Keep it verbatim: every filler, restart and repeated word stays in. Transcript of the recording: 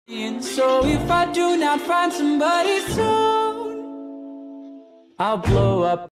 So if I do not find somebody soon, I'll blow up.